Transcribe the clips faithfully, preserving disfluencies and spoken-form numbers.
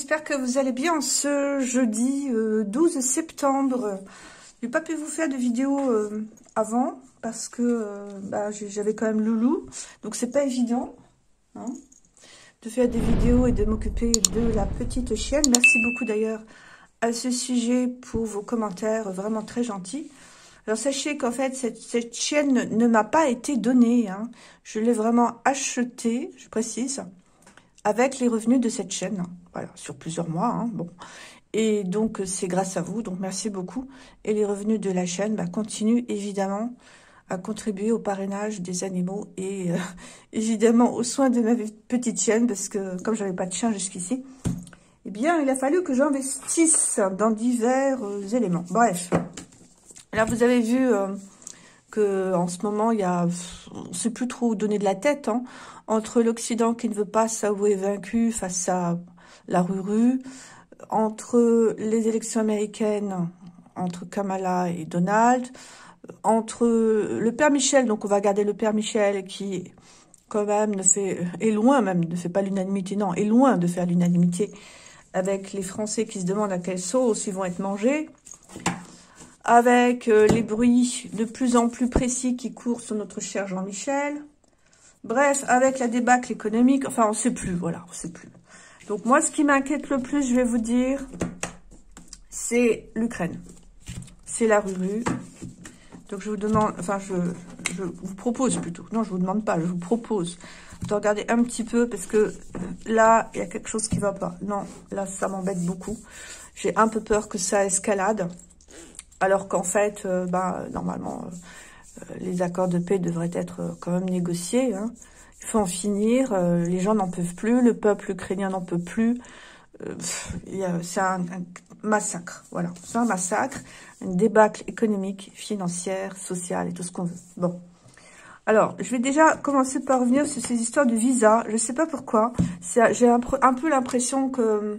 j'espère que vous allez bien ce jeudi euh, douze septembre. Je n'ai pas pu vous faire de vidéo euh, avant parce que euh, bah, j'avais quand même Loulou. Donc c'est pas évident hein, de faire des vidéos et de m'occuper de la petite chienne. Merci beaucoup d'ailleurs à ce sujet pour vos commentaires vraiment très gentils. Alors sachez qu'en fait cette, cette chienne ne, ne m'a pas été donnée. Hein. Je l'ai vraiment achetée, je précise, avec les revenus de cette chaîne, voilà, sur plusieurs mois, hein, bon. Et donc, c'est grâce à vous, donc merci beaucoup. Et les revenus de la chaîne bah, continuent évidemment à contribuer au parrainage des animaux et euh, évidemment aux soins de ma petite chienne, parce que comme j'avais pas de chien jusqu'ici, eh bien, il a fallu que j'investisse dans divers euh, éléments. Bref, là, vous avez vu... Euh, que en ce moment, il y a, on ne sait plus trop où donner de la tête, hein, entre l'Occident qui ne veut pas s'avouer vaincu face à la Ruru, entre les élections américaines, entre Kamala et Donald, entre le père Michel, donc on va garder le père Michel qui, quand même, ne fait, est loin même, ne fait pas l'unanimité, non, est loin de faire l'unanimité avec les Français qui se demandent à quelle sauce ils vont être mangés, avec euh, les bruits de plus en plus précis qui courent sur notre cher Jean-Michel. Bref, avec la débâcle économique, enfin, on ne sait plus, voilà, on ne sait plus. Donc, moi, ce qui m'inquiète le plus, je vais vous dire, c'est l'Ukraine. C'est la Ruru. Donc, je vous demande, enfin, je, je vous propose plutôt, non, je vous demande pas, je vous propose de regarder un petit peu, parce que là, il y a quelque chose qui va pas. Non, là, ça m'embête beaucoup. J'ai un peu peur que ça escalade. Alors qu'en fait, euh, bah, normalement, euh, les accords de paix devraient être euh, quand même négociés. Hein. Il faut en finir. Euh, les gens n'en peuvent plus. Le peuple ukrainien n'en peut plus. Euh, c'est un, un massacre. Voilà, c'est un massacre. Une débâcle économique, financière, sociale et tout ce qu'on veut. Bon. Alors, je vais déjà commencer par revenir sur ces histoires de visa. Je ne sais pas pourquoi. J'ai un, un peu l'impression que...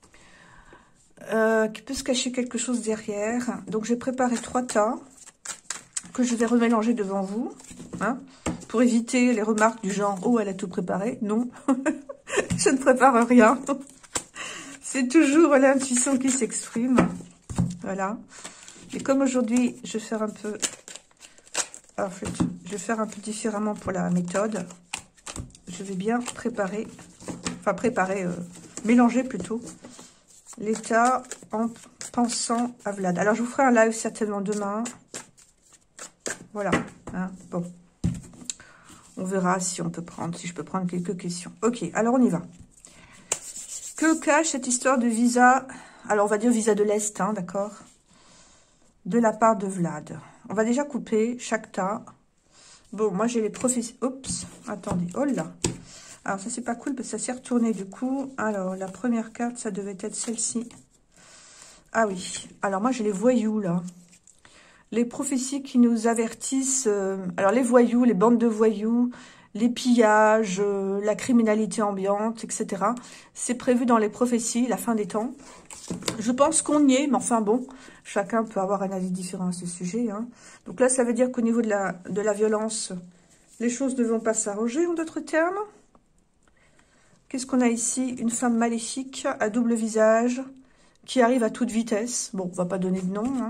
Euh, qui peut se cacher quelque chose derrière. Donc, j'ai préparé trois tas que je vais remélanger devant vous, hein, pour éviter les remarques du genre « Oh, elle a tout préparé ». Non, je ne prépare rien. C'est toujours l'intuition qui s'exprime. Voilà. Et comme aujourd'hui, je vais faire un peu... En fait, je vais faire un peu différemment pour la méthode. Je vais bien préparer, enfin préparer, euh, mélanger plutôt, l'état en pensant à Vlad. Alors, je vous ferai un live certainement demain. Voilà. Hein, bon. On verra si on peut prendre, si je peux prendre quelques questions. Ok, alors on y va. Que cache cette histoire de visa? Alors, on va dire visa de l'Est, hein, d'accord? De la part de Vlad. On va déjà couper chaque tas. Bon, moi, j'ai les prophéties. Oups, attendez. Oh là. Alors, ça, c'est pas cool parce que ça s'est retourné du coup. Alors, la première carte, ça devait être celle-ci. Ah oui. Alors, moi, j'ai les voyous, là. Les prophéties qui nous avertissent. Euh, alors, les voyous, les bandes de voyous, les pillages, euh, la criminalité ambiante, et cetera. C'est prévu dans les prophéties, la fin des temps. Je pense qu'on y est, mais enfin, bon, chacun peut avoir un avis différent à ce sujet. Hein. Donc là, ça veut dire qu'au niveau de la, de la violence, les choses ne vont pas s'arranger, en d'autres termes. Qu'est-ce qu'on a ici? Une femme maléfique à double visage qui arrive à toute vitesse. Bon, on va pas donner de nom. Hein.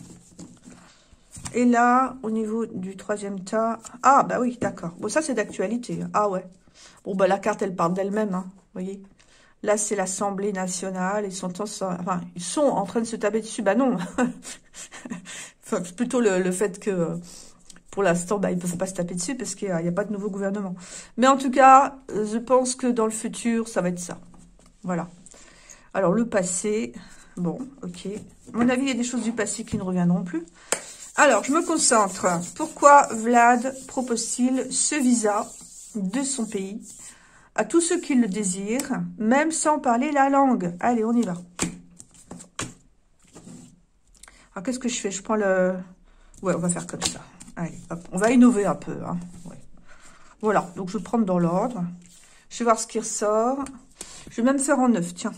Et là, au niveau du troisième tas... Ah, bah oui, d'accord. Bon, ça, c'est d'actualité. Ah ouais. Bon, bah la carte, elle parle d'elle-même. Hein, vous voyez. Là, c'est l'Assemblée nationale. Ils sont, en... enfin, ils sont en train de se taper dessus. Bah non. Enfin, plutôt le, le fait que... Pour l'instant, bah, ils ne peuvent pas se taper dessus parce qu'il n'y a, a pas de nouveau gouvernement. Mais en tout cas, je pense que dans le futur, ça va être ça. Voilà. Alors, le passé. Bon, ok. À mon avis, il y a des choses du passé qui ne reviendront plus. Alors, je me concentre. Pourquoi Vlad propose-t-il ce visa de son pays à tous ceux qui le désirent, même sans parler la langue? Allez, on y va. Alors, qu'est-ce que je fais? Je prends le... Ouais, on va faire comme ça. Allez, hop, on va innover un peu. Hein. Ouais. Voilà, donc je vais prendre dans l'ordre. Je vais voir ce qui ressort. Je vais même faire en neuf, tiens.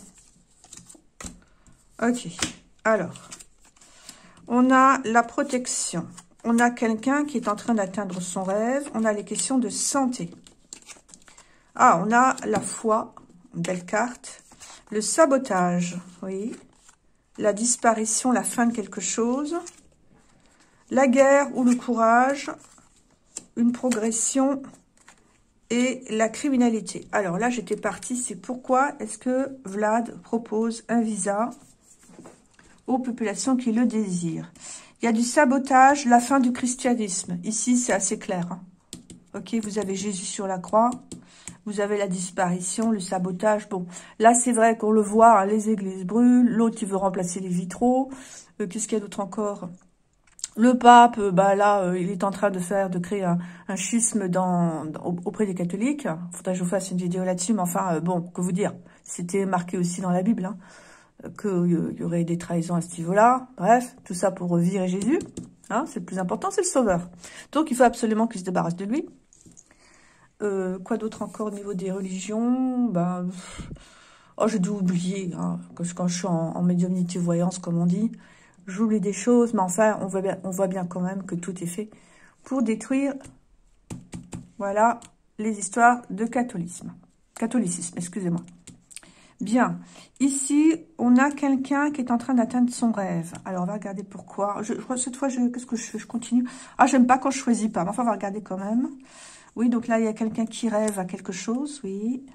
Ok, alors. On a la protection. On a quelqu'un qui est en train d'atteindre son rêve. On a les questions de santé. Ah, on a la foi. Une belle carte. Le sabotage, oui. La disparition, la fin de quelque chose. La guerre ou le courage. Une progression et la criminalité. Alors là, j'étais partie, c'est pourquoi est-ce que Vlad propose un visa aux populations qui le désirent. Il y a du sabotage, la fin du christianisme. Ici, c'est assez clair. Hein. Ok, vous avez Jésus sur la croix. Vous avez la disparition, le sabotage. Bon, là, c'est vrai qu'on le voit, hein, les églises brûlent. L'autre, il veut remplacer les vitraux. Euh, Qu'est-ce qu'il y a d'autre encore? Le pape, euh, bah là, euh, il est en train de faire, de créer un, un schisme dans, dans, auprès des catholiques. Faudrait que je vous fasse une vidéo là-dessus, mais enfin, euh, bon, que vous dire. C'était marqué aussi dans la Bible, hein, qu'il y aurait des trahisons à ce niveau-là. Bref, tout ça pour virer Jésus. Hein, c'est le plus important, c'est le sauveur. Donc, il faut absolument qu'il se débarrasse de lui. Euh, quoi d'autre encore au niveau des religions? Ben, oh, j'ai dû oublier, hein, quand, je, quand je suis en, en médiumnité voyance, comme on dit. J'oublie des choses, mais enfin, on voit, bien, on voit bien quand même que tout est fait pour détruire, voilà, les histoires de catholicisme. Catholicisme, excusez-moi. Bien, ici, on a quelqu'un qui est en train d'atteindre son rêve. Alors, on va regarder pourquoi. Je, je, cette fois, qu'est-ce que je fais? Je continue. Ah, j'aime pas quand je choisis pas, mais enfin, on va regarder quand même. Oui, donc là, il y a quelqu'un qui rêve à quelque chose, oui.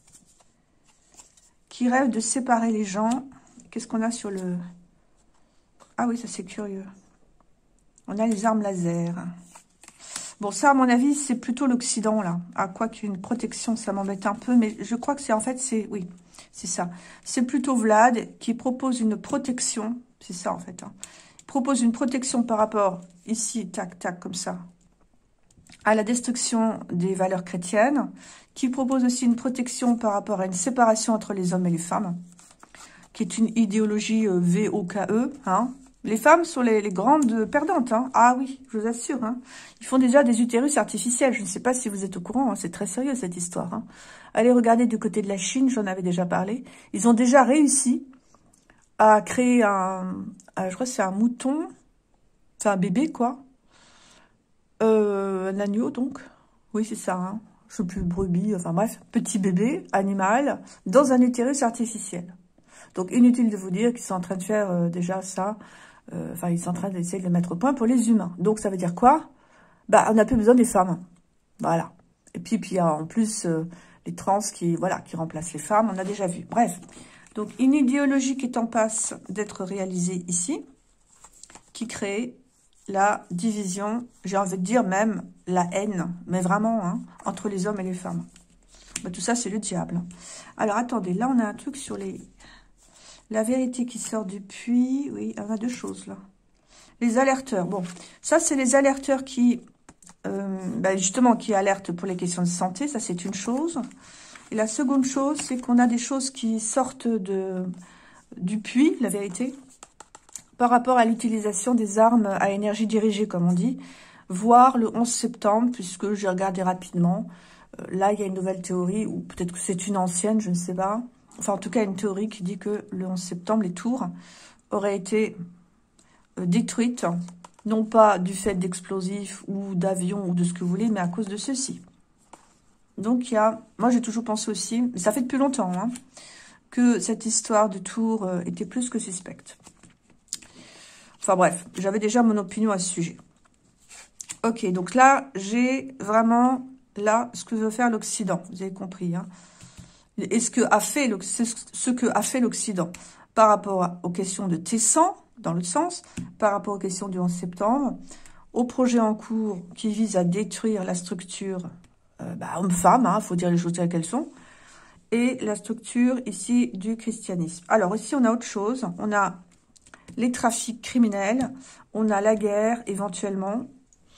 Qui rêve de séparer les gens. Qu'est-ce qu'on a sur le... Ah oui, ça c'est curieux. On a les armes laser. Bon, ça, à mon avis, c'est plutôt l'Occident, là. À quoi qu'une protection, ça m'embête un peu, mais je crois que c'est, en fait, c'est... Oui, c'est ça. C'est plutôt Vlad qui propose une protection. C'est ça, en fait. Hein. Il propose une protection par rapport, ici, tac, tac, comme ça, à la destruction des valeurs chrétiennes, qui propose aussi une protection par rapport à une séparation entre les hommes et les femmes, qui est une idéologie euh, V O K E. Hein. Les femmes sont les, les grandes perdantes. Hein. Ah oui, je vous assure. Hein. Ils font déjà des utérus artificiels. Je ne sais pas si vous êtes au courant. Hein. C'est très sérieux cette histoire. Hein. Allez regarder du côté de la Chine, j'en avais déjà parlé. Ils ont déjà réussi à créer un... un je crois que c'est un mouton, enfin un bébé quoi. Euh, un agneau, donc. Oui, c'est ça. Hein. Je sais plus, brebis, enfin bref. Petit bébé, animal, dans un utérus artificiel. Donc, inutile de vous dire qu'ils sont en train de faire euh, déjà ça. Euh, enfin, ils sont en train d'essayer de le mettre au point pour les humains. Donc, ça veut dire quoi? Bah, on n'a plus besoin des femmes. Voilà. Et puis, puis en plus, euh, les trans qui, voilà, qui remplacent les femmes, on a déjà vu. Bref. Donc, une idéologie qui est en passe d'être réalisée ici, qui crée la division, j'ai envie de dire même la haine, mais vraiment, hein, entre les hommes et les femmes. Bah, tout ça, c'est le diable. Alors, attendez, là, on a un truc sur les... La vérité qui sort du puits, oui, on a deux choses, là. Les alerteurs, bon, ça, c'est les alerteurs qui, euh, bah, justement, qui alertent pour les questions de santé, ça, c'est une chose. Et la seconde chose, c'est qu'on a des choses qui sortent de, du puits, la vérité, par rapport à l'utilisation des armes à énergie dirigée, comme on dit, voire le onze septembre, puisque j'ai regardé rapidement. Euh, là, il y a une nouvelle théorie, ou peut-être que c'est une ancienne, je ne sais pas. Enfin, en tout cas, une théorie qui dit que le onze septembre, les tours auraient été euh, détruites, non pas du fait d'explosifs ou d'avions ou de ce que vous voulez, mais à cause de ceci. Donc, il y a... Moi, j'ai toujours pensé aussi, ça fait depuis longtemps, hein, que cette histoire de tours euh, était plus que suspecte. Enfin bref, j'avais déjà mon opinion à ce sujet. Ok, donc là, j'ai vraiment, là, ce que veut faire l'Occident. Vous avez compris, hein. Et ce que a fait ce que a fait l'Occident par rapport à, aux questions de Tessan, dans le sens, par rapport aux questions du onze septembre, au projet en cours qui vise à détruire la structure euh, bah, homme-femme, il hein, faut dire les choses telles qu'elles sont, et la structure ici du christianisme. Alors ici, on a autre chose. On a les trafics criminels, on a la guerre éventuellement.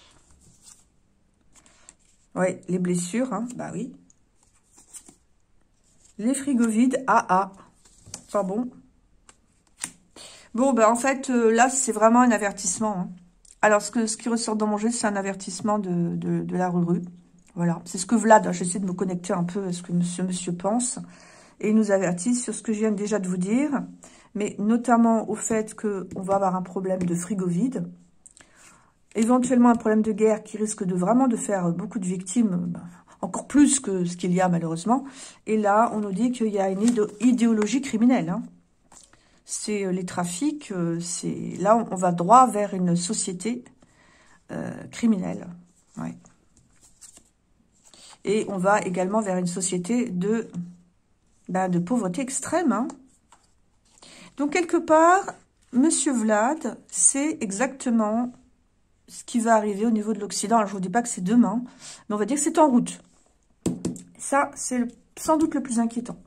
Oui, les blessures, hein, bah oui. Les frigos vides, ah ah, pas bon. Bon, ben en fait, euh, là, c'est vraiment un avertissement. Hein. Alors, ce, que, ce qui ressort dans mon jeu, c'est un avertissement de, de, de la rue. Voilà, c'est ce que Vlad, hein, j'essaie de me connecter un peu à ce que monsieur, monsieur pense. Et il nous avertit sur ce que je viens déjà de vous dire, mais notamment au fait qu'on va avoir un problème de frigo vide, éventuellement un problème de guerre qui risque de vraiment de faire beaucoup de victimes. encore plus que ce qu'il y a malheureusement. Et là, on nous dit qu'il y a une idéologie criminelle. Hein. C'est euh, les trafics, euh, c'est là on, on va droit vers une société euh, criminelle. Ouais. Et on va également vers une société de, ben, de pauvreté extrême. Hein. Donc quelque part, Monsieur Vlad, c'est exactement ce qui va arriver au niveau de l'Occident. Alors je vous dis pas que c'est demain, mais on va dire que c'est en route. Ça, c'est sans doute le plus inquiétant.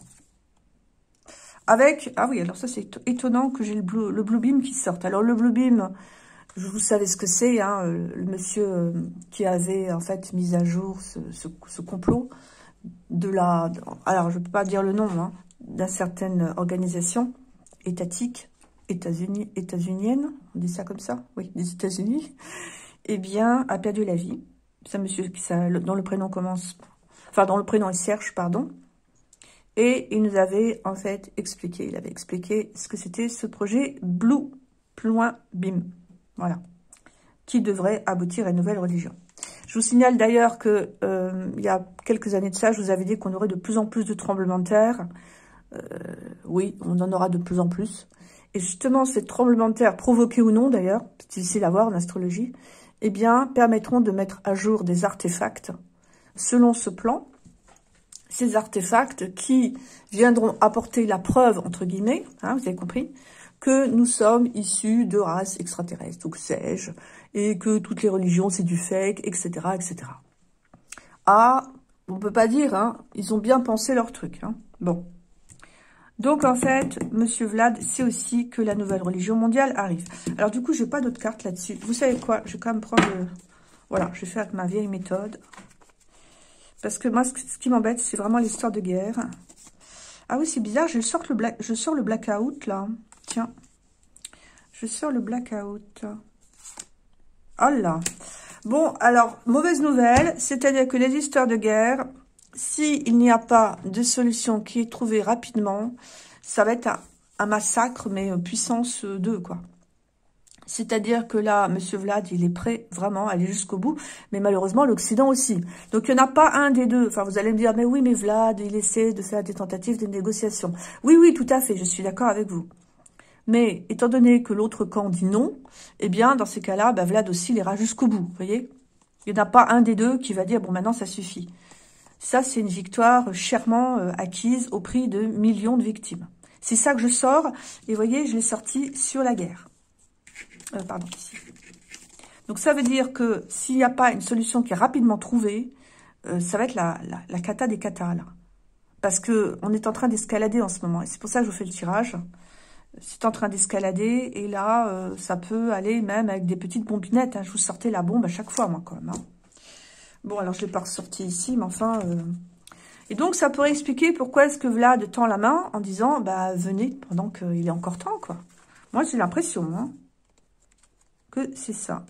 Avec, ah oui, alors ça c'est étonnant que j'ai le Blue, le Blue Beam qui sorte. Alors le Blue Beam, vous savez ce que c'est, hein, le monsieur qui avait en fait mis à jour ce, ce, ce complot de la, alors je peux pas dire le nom, hein, d'une certaine organisation étatique, États-Unis, états-unienne, on dit ça comme ça, oui, des États-Unis, eh bien, a perdu la vie. C'est un monsieur qui, ça, dont le prénom commence, enfin, dont le prénom est Serge, pardon. Et il nous avait, en fait, expliqué, il avait expliqué ce que c'était ce projet Blue, plus loin, bim, voilà, qui devrait aboutir à une nouvelle religion. Je vous signale d'ailleurs que, euh, il y a quelques années de ça, je vous avais dit qu'on aurait de plus en plus de tremblements de terre. Euh, oui, on en aura de plus en plus. Et justement, ces tremblements de terre, provoqués ou non d'ailleurs, c'est difficile à voir en astrologie, eh bien, permettront de mettre à jour des artefacts selon ce plan. Ces artefacts qui viendront apporter la preuve, entre guillemets, hein, vous avez compris, que nous sommes issus de races extraterrestres, ou que sais-je, et que toutes les religions, c'est du fake, et cetera, et cetera. Ah, on peut pas dire, hein, ils ont bien pensé leur truc, hein. Bon. Donc, en fait, Monsieur Vlad, c'est aussi que la nouvelle religion mondiale arrive. Alors, du coup, j'ai pas d'autres cartes là-dessus. Vous savez quoi? Je vais quand même prendre... Le... Voilà, je vais faire avec ma vieille méthode. Parce que moi, ce qui m'embête, c'est vraiment l'histoire de guerre. Ah oui, c'est bizarre, je sors le, black... je sors le blackout, là. Tiens. Je sors le blackout. Oh là. Bon, alors, mauvaise nouvelle, c'est-à-dire que les histoires de guerre... S'il n'y a pas de solution qui est trouvée rapidement, ça va être un, un massacre, mais puissance deux, quoi. C'est-à-dire que là, Monsieur Vlad, il est prêt vraiment à aller jusqu'au bout, mais malheureusement, l'Occident aussi. Donc, il n'y en a pas un des deux. Enfin, vous allez me dire, mais oui, mais Vlad, il essaie de faire des tentatives de négociation. Oui, oui, tout à fait, je suis d'accord avec vous. Mais, étant donné que l'autre camp dit non, eh bien, dans ces cas-là, bah, Vlad aussi, il ira jusqu'au bout, vous voyez. Il n'y en a pas un des deux qui va dire, bon, maintenant, ça suffit. Ça, c'est une victoire chèrement euh, acquise au prix de millions de victimes. C'est ça que je sors. Et vous voyez, je l'ai sorti sur la guerre. Euh, pardon, ici. Donc, ça veut dire que s'il n'y a pas une solution qui est rapidement trouvée, euh, ça va être la, la, la cata des catas, là. Parce que on est en train d'escalader en ce moment. Et c'est pour ça que je vous fais le tirage. C'est en train d'escalader. Et là, euh, ça peut aller même avec des petites bombinettes. Hein. Je vous sortais la bombe à chaque fois, moi, quand même. Hein. Bon, alors je ne l'ai pas ressorti ici, mais enfin... Euh... Et donc, ça pourrait expliquer pourquoi est-ce que Vlad tend la main en disant, bah, venez, pendant qu'il est encore temps, quoi. Moi, j'ai l'impression, hein, que c'est ça.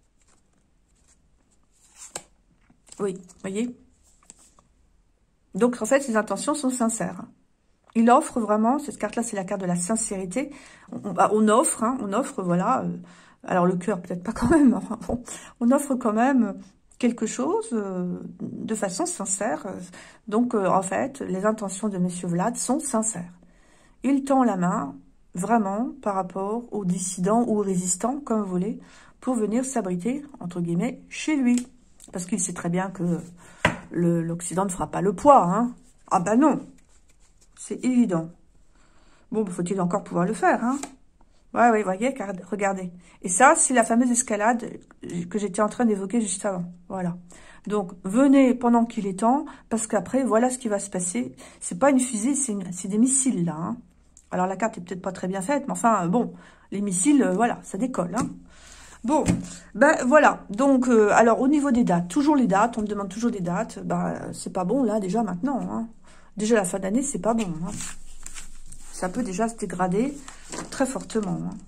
Oui, vous voyez. Donc, en fait, ses intentions sont sincères. Il offre vraiment, cette carte-là, c'est la carte de la sincérité. On, on, on offre, hein, on offre, voilà. Euh, alors, le cœur, peut-être pas quand même. Enfin, bon, on offre quand même... quelque chose euh, de façon sincère. Donc, euh, en fait, les intentions de Monsieur Vlad sont sincères. Il tend la main, vraiment, par rapport aux dissidents ou aux résistants, comme vous voulez, pour venir s'abriter, entre guillemets, chez lui. Parce qu'il sait très bien que l'Occident ne fera pas le poids. Hein. Ah ben non, c'est évident. Bon, faut-il encore pouvoir le faire, hein. Ouais, ouais, vous voyez, regardez. Et ça, c'est la fameuse escalade que j'étais en train d'évoquer juste avant. Voilà. Donc, venez pendant qu'il est temps, parce qu'après, voilà ce qui va se passer. C'est pas une fusée, c'est des missiles, là. Hein. Alors, la carte est peut-être pas très bien faite, mais enfin, bon, les missiles, euh, voilà, ça décolle. Hein. Bon, ben voilà. Donc, euh, alors, au niveau des dates, toujours les dates, on me demande toujours des dates. Ben, c'est pas bon, là, déjà, maintenant. Hein. Déjà, la fin d'année, c'est pas bon. Hein. Ça peut déjà se dégrader très fortement. Hein.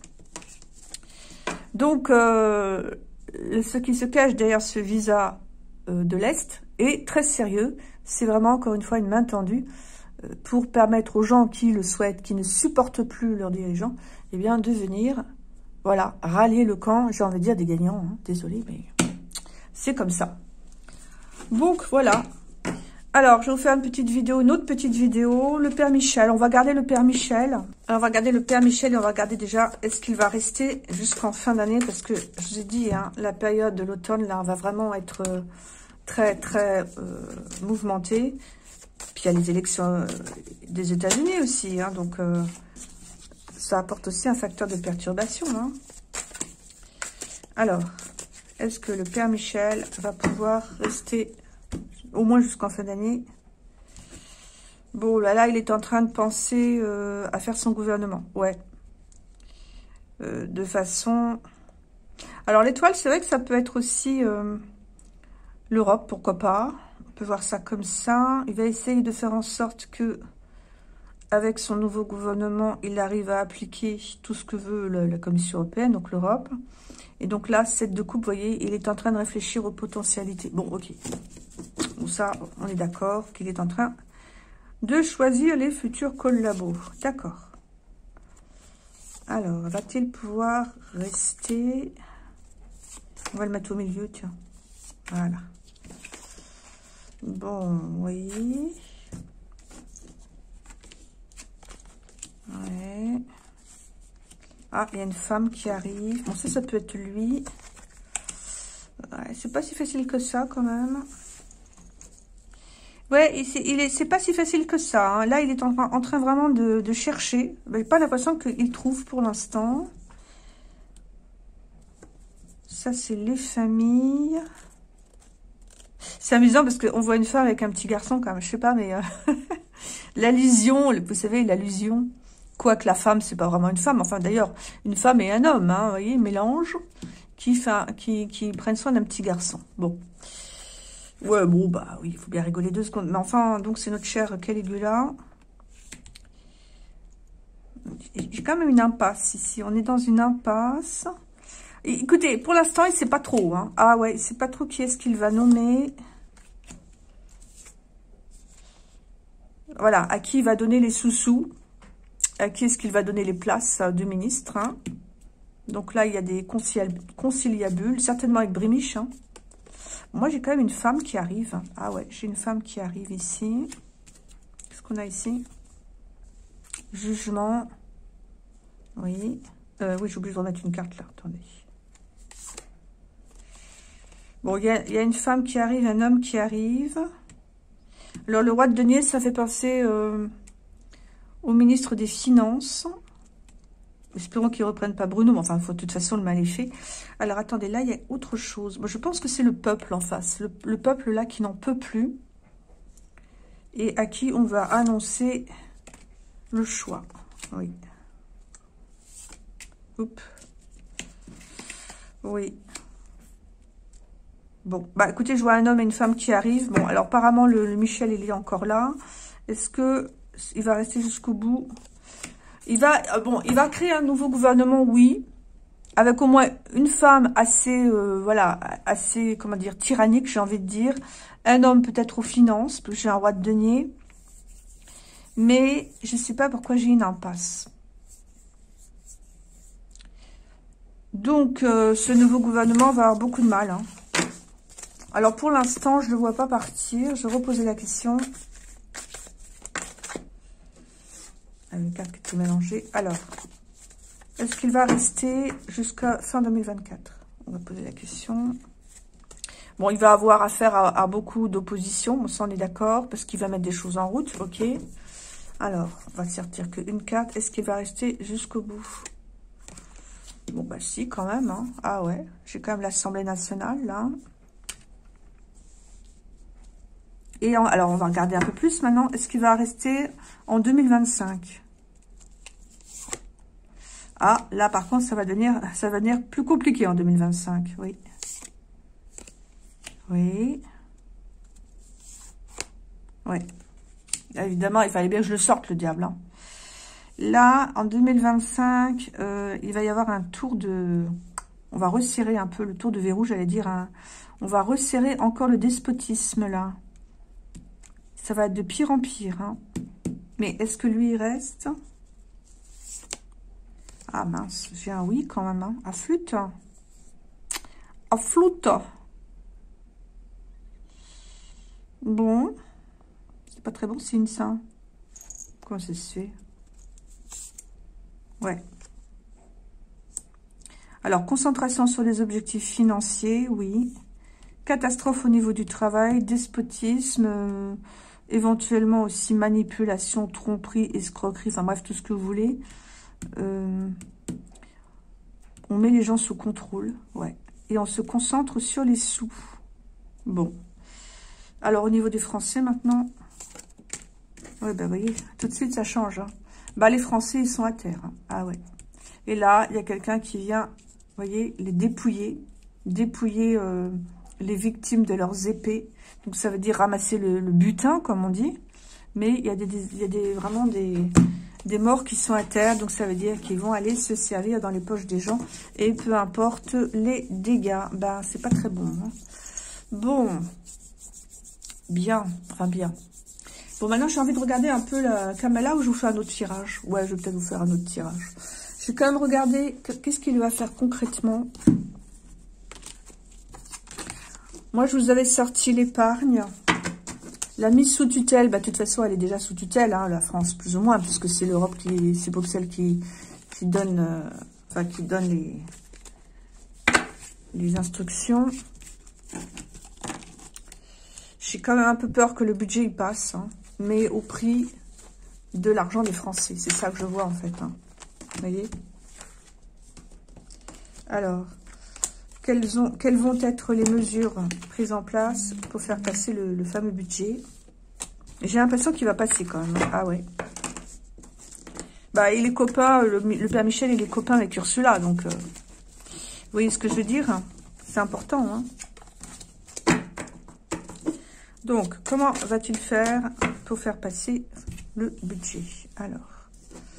Donc, euh, ce qui se cache derrière ce visa euh, de l'Est est très sérieux. C'est vraiment, encore une fois, une main tendue euh, pour permettre aux gens qui le souhaitent, qui ne supportent plus leurs dirigeants, eh bien, de venir, voilà, rallier le camp, j'ai envie de dire, des gagnants. Hein. Désolé, mais c'est comme ça. Donc, voilà. Alors, je vais vous faire une petite vidéo, une autre petite vidéo. Le Père Michel, on va garder le Père Michel. Alors, on va garder le Père Michel et on va regarder déjà, est-ce qu'il va rester jusqu'en fin d'année? Parce que, je vous ai dit, hein, la période de l'automne, là, va vraiment être euh, très, très euh, mouvementée. Puis, il y a les élections euh, des États-Unis aussi. Hein, donc, euh, ça apporte aussi un facteur de perturbation. Hein. Alors, est-ce que le Père Michel va pouvoir rester au moins jusqu'en fin d'année? Bon, là, là, il est en train de penser euh, à faire son gouvernement. Ouais. Euh, de façon... Alors, l'étoile, c'est vrai que ça peut être aussi euh, l'Europe, pourquoi pas. On peut voir ça comme ça. Il va essayer de faire en sorte que, avec son nouveau gouvernement, il arrive à appliquer tout ce que veut la, la Commission européenne, donc l'Europe. Et donc là, sept de coupe, vous voyez, il est en train de réfléchir aux potentialités. Bon, ok. Bon, ça, on est d'accord qu'il est en train de choisir les futurs collabos. D'accord. Alors, va-t-il pouvoir rester? On va le mettre au milieu, tiens. Voilà. Bon, oui. Ouais. Ah, il y a une femme qui arrive. Bon, ça, ça peut être lui. Ouais, c'est pas si facile que ça, quand même. Ouais, il est, c'est pas si facile que ça. Hein. Là, il est en, en train vraiment de, de chercher. J'ai pas l'impression qu'il trouve pour l'instant. Ça, c'est les familles. C'est amusant parce qu'on voit une femme avec un petit garçon, quand même. Je sais pas, mais... Euh, l'allusion, vous savez, l'allusion. Quoique la femme, c'est pas vraiment une femme. Enfin, d'ailleurs, une femme et un homme, hein, vous voyez, mélange, qui, fait, qui, qui prennent soin d'un petit garçon. Bon. Ouais, bon, bah oui, il faut bien rigoler deux secondes. Mais enfin, donc, c'est notre cher Caligula. J'ai quand même une impasse ici. On est dans une impasse. Et, écoutez, pour l'instant, il ne sait pas trop. Hein. Ah ouais, il ne sait pas trop qui est-ce qu'il va nommer. Voilà, à qui il va donner les sous-sous. À qui est-ce qu'il va donner les places de ministre. Hein. Donc là, il y a des conciliabules, certainement avec Brémiche. Hein. Moi, j'ai quand même une femme qui arrive. Ah ouais, j'ai une femme qui arrive ici. Qu'est-ce qu'on a ici? Jugement. Oui. Euh, oui, j'ai oublié de remettre une carte là. Attendez. Bon, il y a, y a une femme qui arrive, un homme qui arrive. Alors, le roi de denier, ça fait penser euh, au ministre des Finances. Espérons qu'ils ne reprennent pas Bruno, mais enfin, faut, de toute façon, le mal est fait. Alors, attendez, là, il y a autre chose. Moi, je pense que c'est le peuple en face. Le, le peuple, là, qui n'en peut plus. Et à qui on va annoncer le choix. Oui. Oups. Oui. Bon, bah, écoutez, je vois un homme et une femme qui arrivent. Bon, alors, apparemment, le, le Michel, il est encore là. Est-ce que il va rester jusqu'au bout? Il va, bon, il va créer un nouveau gouvernement, oui, avec au moins une femme assez, euh, voilà, assez, comment dire, tyrannique, j'ai envie de dire. Un homme peut-être aux finances, parce que j'ai un roi de denier. Mais je ne sais pas pourquoi j'ai une impasse. Donc, euh, ce nouveau gouvernement va avoir beaucoup de mal. Hein. Alors, pour l'instant, je ne le vois pas partir. Je vais reposer la question. Une carte qui est mélangée. Alors, est-ce qu'il va rester jusqu'à fin deux mille vingt-quatre? On va poser la question. Bon, il va avoir affaire à, à beaucoup d'opposition. On s'en est d'accord, parce qu'il va mettre des choses en route. Ok. Alors, on va sortir qu'une carte. Est-ce qu'il va rester jusqu'au bout? Bon, bah si, quand même. Hein. Ah ouais, j'ai quand même l'Assemblée nationale, là. Et en, alors, on va regarder un peu plus maintenant. Est-ce qu'il va rester en deux mille vingt-cinq? Ah, là, par contre, ça va devenir, ça va devenir plus compliqué en deux mille vingt-cinq. Oui. Oui. Oui. Évidemment, il fallait bien que je le sorte, le diable. Hein. Là, en deux mille vingt-cinq, euh, il va y avoir un tour de... On va resserrer un peu le tour de verrou, j'allais dire. Un... On va resserrer encore le despotisme, là. Ça va être de pire en pire. Hein. Mais est-ce que lui, il reste? Ah mince, j'ai un oui quand même. Hein. À flûte. À flûte. Bon. C'est pas très bon signe, ça. Comment ça se fait? Ouais. Alors, concentration sur les objectifs financiers, oui. Catastrophe au niveau du travail, despotisme, euh, éventuellement aussi manipulation, tromperie, escroquerie, enfin bref, tout ce que vous voulez. Euh, on met les gens sous contrôle, ouais. Et on se concentre sur les sous. Bon. Alors, au niveau des Français, maintenant... Ouais, ben, vous voyez, tout de suite, ça change. Hein. Bah, les Français, ils sont à terre. Hein. Ah ouais. Et là, il y a quelqu'un qui vient, vous voyez, les dépouiller. Dépouiller... Euh, les victimes de leurs épées. Donc, ça veut dire ramasser le, le butin, comme on dit. Mais il y a, des, des, il y a des, vraiment des, des morts qui sont à terre. Donc, ça veut dire qu'ils vont aller se servir dans les poches des gens. Et peu importe les dégâts. Ben, c'est pas très bon. Hein. Bon. Bien. Enfin, bien. Bon, maintenant, j'ai envie de regarder un peu la Kamala ou je vous fais un autre tirage. Ouais, je vais peut-être vous faire un autre tirage. Je vais quand même regarder qu'est-ce qu'il va faire concrètement. Moi, je vous avais sorti l'épargne. La mise sous tutelle, bah, de toute façon, elle est déjà sous tutelle, hein, la France, plus ou moins, puisque c'est l'Europe qui, c'est Bruxelles qui, qui donne, euh, enfin, qui donne les, les instructions. J'ai quand même un peu peur que le budget y passe, hein, mais au prix de l'argent des Français. C'est ça que je vois, en fait. Hein. Vous voyez? Alors... Quelles, ont, quelles vont être les mesures prises en place pour faire passer le, le fameux budget? J'ai l'impression qu'il va passer quand même. Ah ouais. Bah, il est copain, le, le père Michel, il est copain avec Ursula. Donc, euh, vous voyez ce que je veux dire? C'est important. Hein. Donc, comment va-t-il faire pour faire passer le budget? Alors.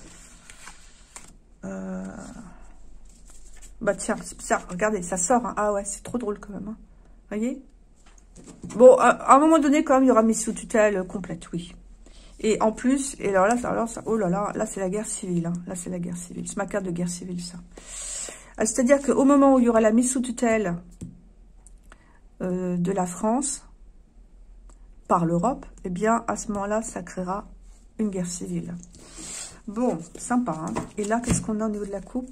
Euh... Bah tiens, c'est ça, regardez, ça sort. Hein. Ah ouais, c'est trop drôle quand même. Hein. Voyez? Bon, à, à un moment donné, quand même, il y aura mise sous tutelle complète, oui. Et en plus, et alors là, alors ça, oh là là, là c'est la guerre civile. Hein. Là, c'est la guerre civile. C'est ma carte de guerre civile, ça. C'est-à-dire qu'au moment où il y aura la mise sous tutelle euh, de la France par l'Europe, eh bien, à ce moment-là, ça créera une guerre civile. Bon, sympa. Hein. Et là, qu'est-ce qu'on a au niveau de la coupe?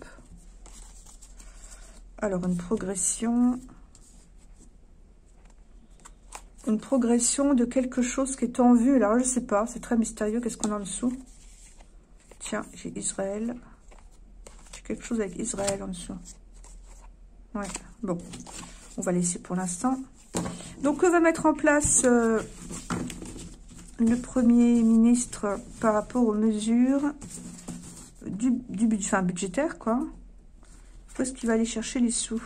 Alors, une progression. Une progression de quelque chose qui est en vue. Alors, je ne sais pas. C'est très mystérieux. Qu'est-ce qu'on a en dessous? Tiens, j'ai Israël. J'ai quelque chose avec Israël en dessous. Ouais, bon. On va laisser pour l'instant. Donc, on va mettre en place euh, le Premier ministre par rapport aux mesures du, du budget, enfin, budgétaire, quoi. Où est-ce qu'il va aller chercher les sous?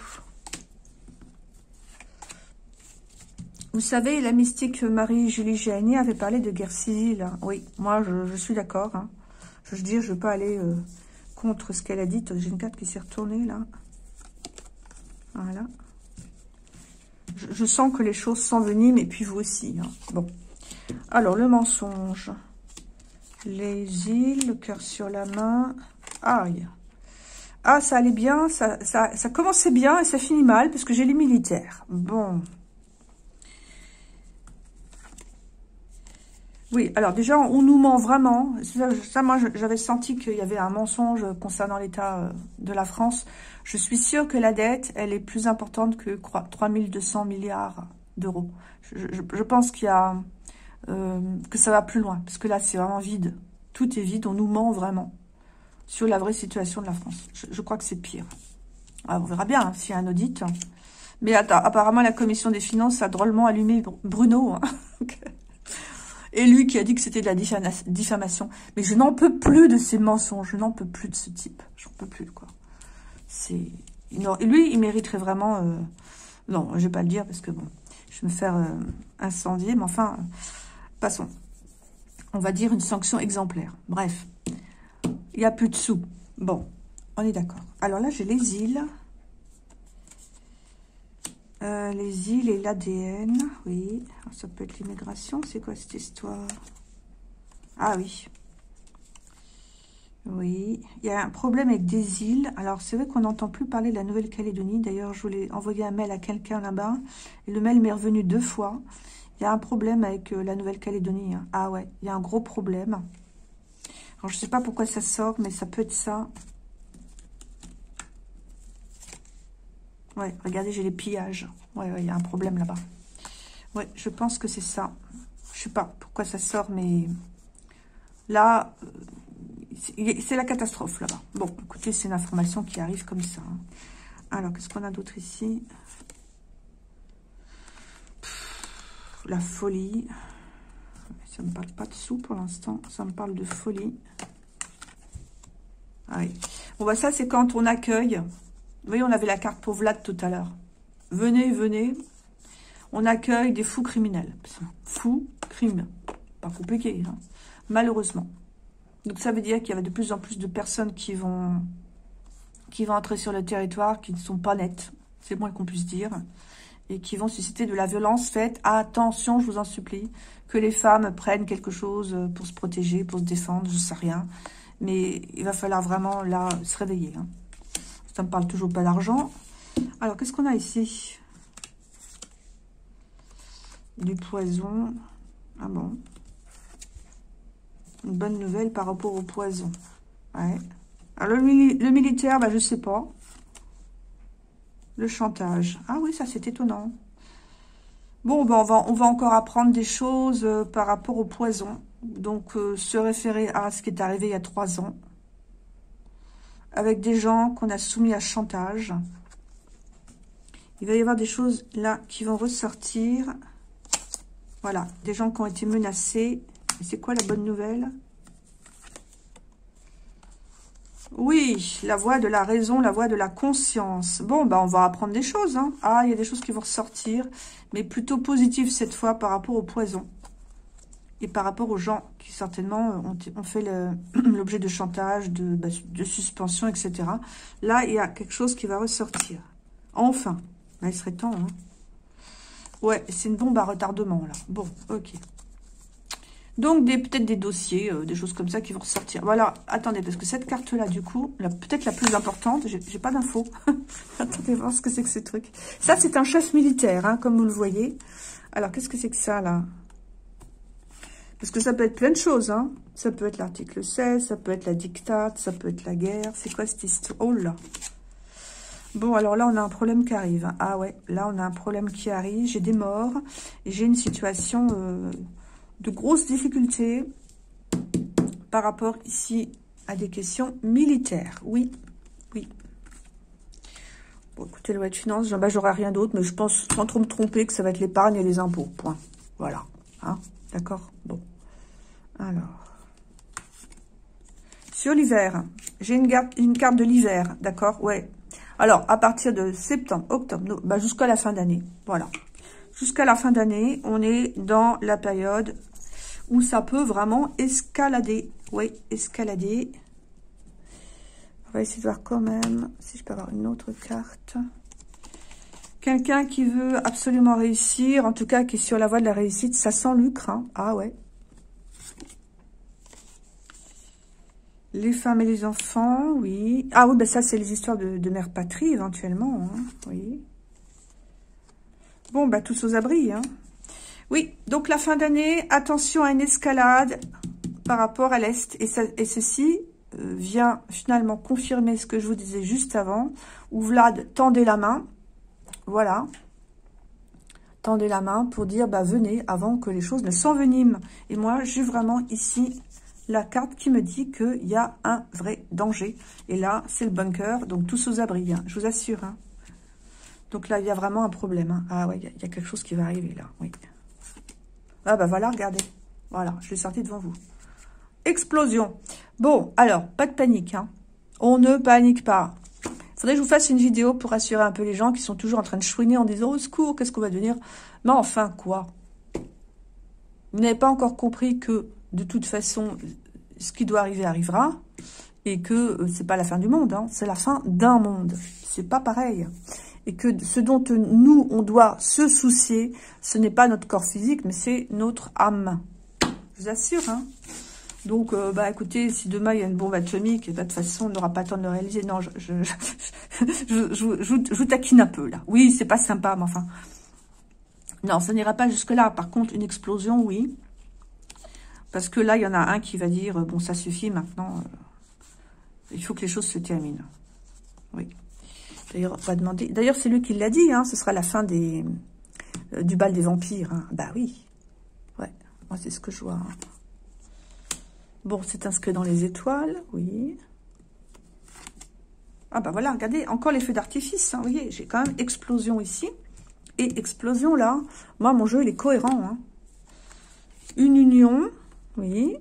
Vous savez, la mystique Marie-Julie Géani avait parlé de guerre civile. Oui, moi, je, je suis d'accord. Hein. Je veux dire, je ne veux pas aller euh, contre ce qu'elle a dit. J'ai une carte qui s'est retournée, là. Voilà. Je, je sens que les choses s'enveniment, et puis vous aussi. Hein. Bon. Alors, le mensonge. Les îles, le cœur sur la main. Aïe. Ah, ça allait bien, ça, ça, ça commençait bien et ça finit mal parce que j'ai les militaires. Bon. Oui, alors déjà, on nous ment vraiment. Ça, ça moi, j'avais senti qu'il y avait un mensonge concernant l'état de la France. Je suis sûre que la dette, elle est plus importante que trois mille deux cents milliards d'euros. Je, je, je pense qu'il y a... Euh, que ça va plus loin parce que là, c'est vraiment vide. Tout est vide, on nous ment vraiment. Sur la vraie situation de la France. Je, je crois que c'est pire. Alors, on verra bien hein, s'il y a un audit. Mais attends, apparemment, la commission des finances a drôlement allumé Bruno. Hein. Et lui qui a dit que c'était de la diffamation. Mais je n'en peux plus de ces mensonges. Je n'en peux plus de ce type. J'en peux plus, quoi. C'est... Lui, il mériterait vraiment... Euh... Non, je vais pas le dire parce que, bon, je vais me faire euh, incendier. Mais enfin, euh, passons. On va dire une sanction exemplaire. Bref. Il n'y a plus de sous. Bon, on est d'accord. Alors là, j'ai les îles. Euh, les îles et l'A D N. Oui. Alors, ça peut être l'immigration. C'est quoi cette histoire? Ah oui. Oui. Il y a un problème avec des îles. Alors, c'est vrai qu'on n'entend plus parler de la Nouvelle-Calédonie. D'ailleurs, je voulais envoyer un mail à quelqu'un là-bas. Et le mail m'est revenu deux fois. Il y a un problème avec euh, la Nouvelle-Calédonie. Hein. Ah ouais, il y a un gros problème. Alors, je sais pas pourquoi ça sort, mais ça peut être ça. Ouais, regardez, j'ai les pillages. Ouais, ouais, il y a un problème là-bas. Ouais, je pense que c'est ça. Je sais pas pourquoi ça sort, mais là, c'est la catastrophe là-bas. Bon, écoutez, c'est une information qui arrive comme ça. Hein. Alors, qu'est-ce qu'on a d'autre ici? Pff, la folie. Ça me parle pas de sous pour l'instant. Ça me parle de folie. Ah oui. Bon, bah ça, c'est quand on accueille. Vous voyez, on avait la carte pour Vlad tout à l'heure. Venez, venez. On accueille des fous criminels. Fous, crime. Pas compliqué, hein. Malheureusement. Donc, ça veut dire qu'il y avait de plus en plus de personnes qui vont, qui vont entrer sur le territoire, qui ne sont pas nettes. C'est le moins qu'on puisse dire. Et qui vont susciter de la violence. Faites attention, je vous en supplie, que les femmes prennent quelque chose pour se protéger, pour se défendre, je sais rien. Mais il va falloir vraiment, là, se réveiller. Hein. Ça me parle toujours pas d'argent. Alors, qu'est-ce qu'on a ici? Du poison. Ah bon? Une bonne nouvelle par rapport au poison. Ouais. Alors, le, mili le militaire, bah, je sais pas. Le chantage. Ah oui, ça, c'est étonnant. Bon, ben, on, va, on va encore apprendre des choses euh, par rapport au poison. Donc, euh, se référer à ce qui est arrivé il y a trois ans. Avec des gens qu'on a soumis à chantage. Il va y avoir des choses là qui vont ressortir. Voilà, des gens qui ont été menacés. Et c'est quoi la bonne nouvelle? Oui, la voix de la raison, la voix de la conscience. Bon, ben on va apprendre des choses. Hein. Ah, il y a des choses qui vont ressortir, mais plutôt positives cette fois par rapport au poison. Et par rapport aux gens qui certainement ont, ont fait l'objet de chantage, de, de suspension, et cetera. Là, il y a quelque chose qui va ressortir. Enfin, là, il serait temps. Hein. Ouais, c'est une bombe à retardement, là. Bon, ok. Donc, peut-être des dossiers, euh, des choses comme ça qui vont ressortir. Voilà, attendez, parce que cette carte-là, du coup, peut-être la plus importante, j'ai pas d'infos. Attendez, voir ce que c'est que ce truc. Ça, c'est un chef militaire, hein, comme vous le voyez. Alors, qu'est-ce que c'est que ça, là? Parce que ça peut être plein de choses, hein. Ça peut être l'article seize, ça peut être la dictate, ça peut être la guerre. C'est quoi cette histoire? Oh là! Bon, alors là, on a un problème qui arrive. Hein. Ah ouais, là, on a un problème qui arrive. J'ai des morts et j'ai une situation euh, de grosses difficultés par rapport ici à des questions militaires. Oui, oui. Bon, écoutez, loi de finances, bah, j'aurai rien d'autre, mais je pense, sans trop me tromper, que ça va être l'épargne et les impôts. Point. Voilà. Hein? D'accord? Bon. Alors. Sur l'hiver, j'ai une, une carte de l'hiver. D'accord? Ouais. Alors, à partir de septembre, octobre, bah, jusqu'à la fin d'année. Voilà. Jusqu'à la fin d'année, on est dans la période où ça peut vraiment escalader. Oui, escalader. On va essayer de voir quand même si je peux avoir une autre carte. Quelqu'un qui veut absolument réussir, en tout cas qui est sur la voie de la réussite, ça sent lucre. Hein. Ah ouais. Les femmes et les enfants, oui. Ah oui, ben ça, c'est les histoires de, de mère patrie, éventuellement. Hein, oui. Bon, bah, tous aux abris. Hein. Oui, donc la fin d'année, attention à une escalade par rapport à l'Est. Et, ça, et ceci euh, vient finalement confirmer ce que je vous disais juste avant, où Vlad tendait la main. Voilà. Tendez la main pour dire, bah, venez avant que les choses ne s'enveniment. Et moi, j'ai vraiment ici la carte qui me dit qu'il y a un vrai danger. Et là, c'est le bunker, donc tous aux abris, hein, je vous assure. Hein. Donc là, il y a vraiment un problème. Hein. Ah ouais, il y, y a quelque chose qui va arriver là, oui. Ah bah voilà, regardez. Voilà, je l'ai sorti devant vous. Explosion. Bon, alors, pas de panique. Hein. On ne panique pas. Il faudrait que je vous fasse une vidéo pour rassurer un peu les gens qui sont toujours en train de chouiner en disant « Au secours, qu'est-ce qu'on va devenir ?» Mais enfin, quoi? Vous n'avez pas encore compris que de toute façon, ce qui doit arriver arrivera et que euh, c'est pas la fin du monde, hein, c'est la fin d'un monde. C'est pas pareil. Et que ce dont nous, on doit se soucier, ce n'est pas notre corps physique, mais c'est notre âme. Je vous assure, hein. Donc, euh, bah, écoutez, si demain il y a une bombe atomique, bah, de toute façon, on n'aura pas le temps de le réaliser. Non, je, je, je, je, je, je, je vous taquine un peu, là. Oui, c'est pas sympa, mais enfin... Non, ça n'ira pas jusque-là. Par contre, une explosion, oui. Parce que là, il y en a un qui va dire, bon, ça suffit maintenant. Euh, il faut que les choses se terminent. Oui. D'ailleurs, on va demander... D'ailleurs, c'est lui qui l'a dit, hein, ce sera la fin des, euh, du bal des vampires. Hein. Bah oui. Ouais, moi, c'est ce que je vois. Hein. Bon, c'est inscrit dans les étoiles, oui. Ah bah voilà, regardez, encore les feux d'artifice. Hein, vous voyez, j'ai quand même explosion ici. Et explosion là. Moi, mon jeu, il est cohérent. Hein. Une union, oui.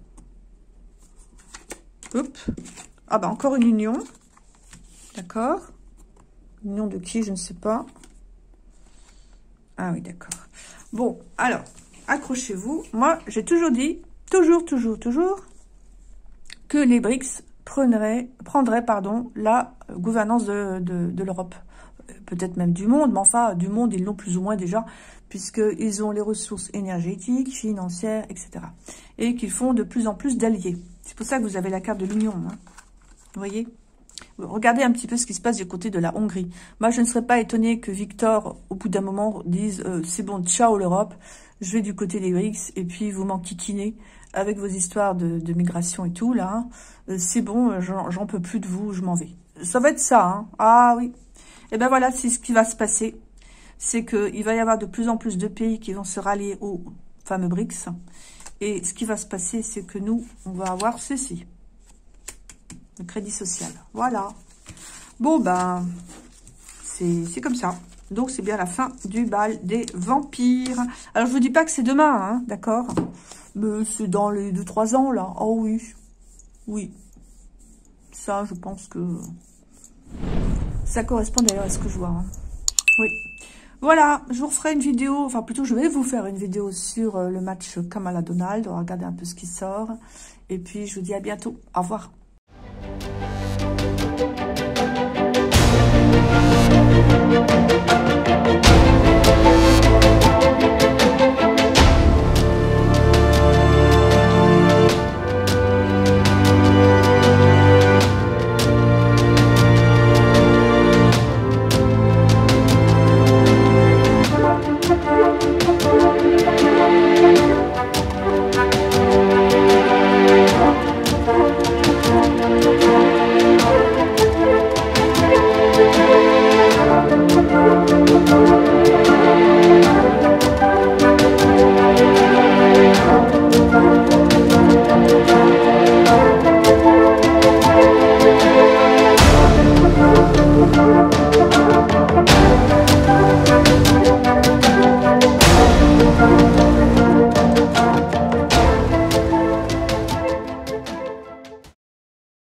Hop. Ah bah encore une union. D'accord. Union de qui, je ne sais pas. Ah oui, d'accord. Bon, alors, accrochez-vous. Moi, j'ai toujours dit, toujours, toujours, toujours, que les B R I C S prendraient, prendraient pardon, la gouvernance de, de, de l'Europe. Peut-être même du monde, mais enfin, du monde, ils l'ont plus ou moins déjà, puisqu'ils ont les ressources énergétiques, financières, et cetera. Et qu'ils font de plus en plus d'alliés. C'est pour ça que vous avez la carte de l'Union. Hein. Vous voyez ? Regardez un petit peu ce qui se passe du côté de la Hongrie. Moi, je ne serais pas étonnée que Victor, au bout d'un moment, dise euh, « C'est bon, ciao l'Europe, je vais du côté des B R I C S, et puis vous m'enquiquinez avec vos histoires de, de migration et tout, là. Euh, c'est bon, j'en peux plus de vous, je m'en vais. » Ça va être ça, hein. Ah oui. Et ben voilà, c'est ce qui va se passer. C'est qu'il va y avoir de plus en plus de pays qui vont se rallier aux fameux B R I C S. Et ce qui va se passer, c'est que nous, on va avoir ceci. Le crédit social. Voilà. Bon, ben, c'est comme ça. Donc, c'est bien la fin du bal des vampires. Alors, je vous dis pas que c'est demain, hein, d'accord? Mais c'est dans les deux trois ans, là. Oh oui. Oui. Ça, je pense que... ça correspond d'ailleurs à ce que je vois. Hein. Oui. Voilà, je vous referai une vidéo, enfin plutôt je vais vous faire une vidéo sur le match Kamala Donald. On va regarder un peu ce qui sort. Et puis, je vous dis à bientôt. Au revoir. Thank you.